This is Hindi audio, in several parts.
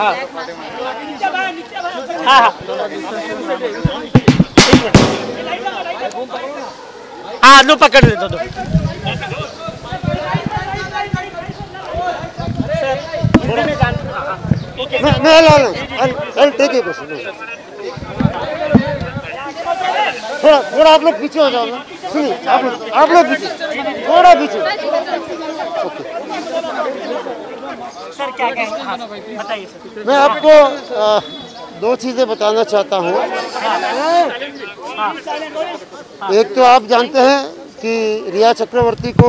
हाँ लो पकड़ ले दो। मैं ला लूँ, टेक इट। थोड़ा आप लोग पीछे हो जाओ ना। सुनिए आप लोग पीछे, थोड़ा पीछे। ओके सर क्या कहेंगे बताइए सर। मैं आपको दो चीज़ें बताना चाहता हूँ। एक तो आप जानते हैं कि रिया चक्रवर्ती को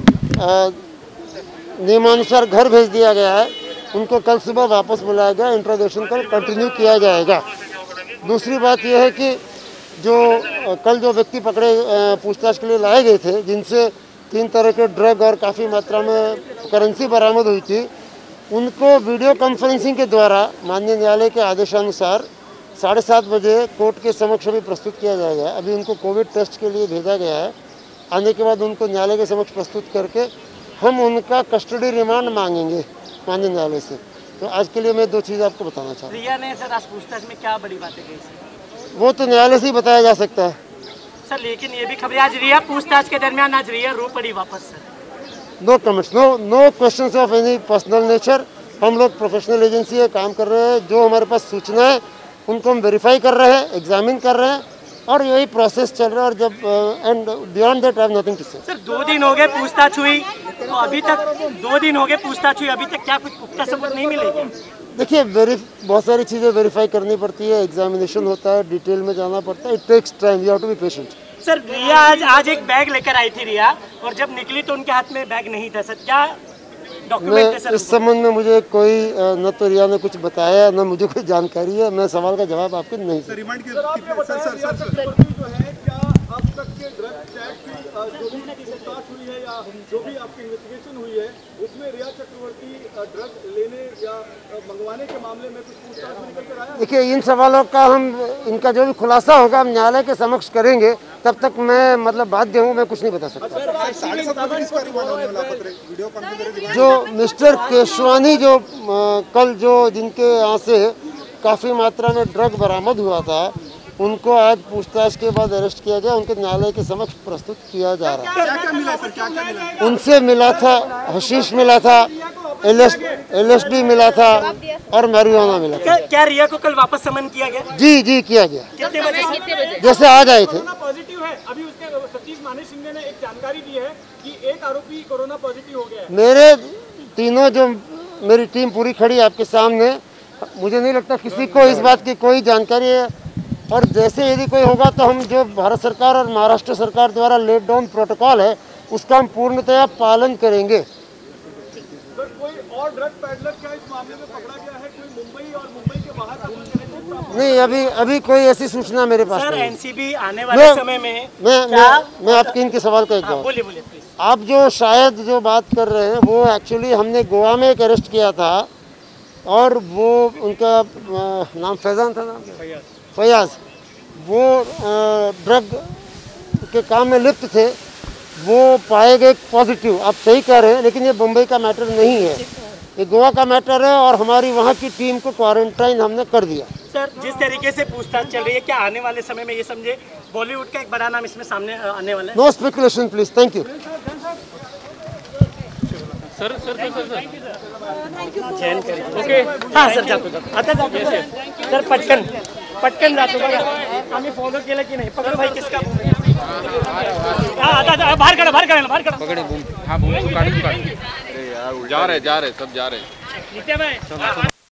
नियमानुसार घर भेज दिया गया है। उनको कल सुबह वापस बुलाया गया, इंट्रोगेशन कल कंटिन्यू किया जाएगा। दूसरी बात यह है कि कल जो व्यक्ति पकड़े पूछताछ के लिए लाए गए थे, जिनसे 3 तरह के ड्रग और काफ़ी मात्रा में करेंसी बरामद हुई थी, उनको वीडियो कॉन्फ्रेंसिंग के द्वारा माननीय न्यायालय के आदेशानुसार 7:30 बजे कोर्ट के समक्ष अभी प्रस्तुत किया जाएगा। अभी उनको कोविड टेस्ट के लिए भेजा गया है। आने के बाद उनको न्यायालय के समक्ष प्रस्तुत करके हम उनका कस्टडी रिमांड मांगेंगे माननीय न्यायालय से। तो आज के लिए मैं 2 चीज़ आपको बताना चाहता हूँ। रिया ने सर आज पूछताछ में क्या बड़ी बातें कही सर? वो तो न्यायालय से ही बताया जा सकता है सर, लेकिन ये भी खबरें आज रिया पूछताछ के दरमियान आज रिया रो पड़ी वापस sir. No comments, no questions of any personal nature. हम लोग प्रोफेशनल एजेंसी है, काम कर रहे हैं। जो हमारे पास सूचना है उनको हम वेरीफाई कर रहे हैं, एग्जामिन कर रहे हैं और यही प्रोसेस चल रहा है। और जब and beyond that I have nothing to say. Sir 2 दिन हो गए पूछताछ हुई, तो अभी तक 2 दिन हो गए पूछताछ हुई, अभी तक क्या कुछ पुख्ता सबूत नहीं मिले क्या? देखिए बहुत सारी चीज़ें वेरीफाई करनी पड़ती है, एग्जामिनेशन होता है, डिटेल में जाना पड़ता है। It takes time, you have to be patient. Sir Rhea आज एक बैग लेकर आई थी रिया, और जब निकली तो उनके हाथ में बैग नहीं था सर। क्या डॉक्यूमेंट है सर? इस संबंध में मुझे कोई न तो रिया ने कुछ बताया, न मुझे कोई जानकारी है। मैं सवाल का जवाब आपको नहीं सर, रिमांड के अब तक के ड्रग चेक की जो भी पूछताछ हुई है या जो भी आपकी इन्वेस्टिगेशन हुई है, उसमें रिया चक्रवर्ती ड्रग लेने या मंगवाने के मामले में कुछ पूछताछ में निकल कर आया? देखिए, इन सवालों का इनका जो भी खुलासा होगा हम न्यायालय के समक्ष करेंगे। तब तक मैं बाध्य हूँ, मैं कुछ नहीं बता सकता। जो मिस्टर केशवानी कल जिनके यहाँ से काफ़ी मात्रा में ड्रग बरामद हुआ था, उनको आज पूछताछ के बाद अरेस्ट किया गया। उनके न्यायालय के समक्ष प्रस्तुत किया जा रहा है। क्या मिला सर, क्या उनसे मिला था हशीश मिला था, LSD मिला था और मैरिजुआना मिला था। क्या रिया को कल वापस समन किया गया? जी किया गया। कितने बजे? जैसे आज आए थे। पॉजिटिव है अभी उसके सतीश माने सिंह ने एक जानकारी दी है कि एक आरोपी कोरोना पॉजिटिव हो गया है। मेरे तीनों मेरी टीम पूरी खड़ी आपके सामने, मुझे नहीं लगता किसी को इस बात की कोई जानकारी है। और जैसे यदि कोई होगा तो हम जो भारत सरकार और महाराष्ट्र सरकार द्वारा लेट डाउन प्रोटोकॉल है उसका हम पूर्णतया पालन करेंगे। सर, कोई और ड्रग पैडलर क्या इस मामले में पकड़ा गया है? कोई मुंबई और मुंबई के बाहर? नहीं, अभी कोई ऐसी सूचना मेरे पास नहीं। एनसीबी आने वाले समय में मैं आपके इनके सवाल का एक जवाब। बोलिए। आप जो बात कर रहे हैं वो एक्चुअली हमने गोवा में एक अरेस्ट किया था, और वो उनका नाम फैजान था, नाम फयाज। वो ड्रग के काम में लिप्त थे, वो पाए गए पॉजिटिव। आप सही कह रहे हैं, लेकिन ये मुंबई का मैटर नहीं है, ये गोवा का मैटर है। और हमारी वहाँ की टीम को क्वारंटाइन हमने कर दिया। सर, जिस तरीके से पूछताछ चल रही है, क्या आने वाले समय में ये समझे बॉलीवुड का एक बड़ा नाम इसमें सामने आने वाला है? No speculation please, thank you. Sir चैन करिए। ओके, हाँ सर जातो सर पटकन जातो बघा। आम्ही फॉलो केलं की नाही? पकड भाई, किसका? आता बाहर काढा पकड़े बूम। हाँ बूम काट। अरे यार जा रहे सब जा रहे। नित्या भाई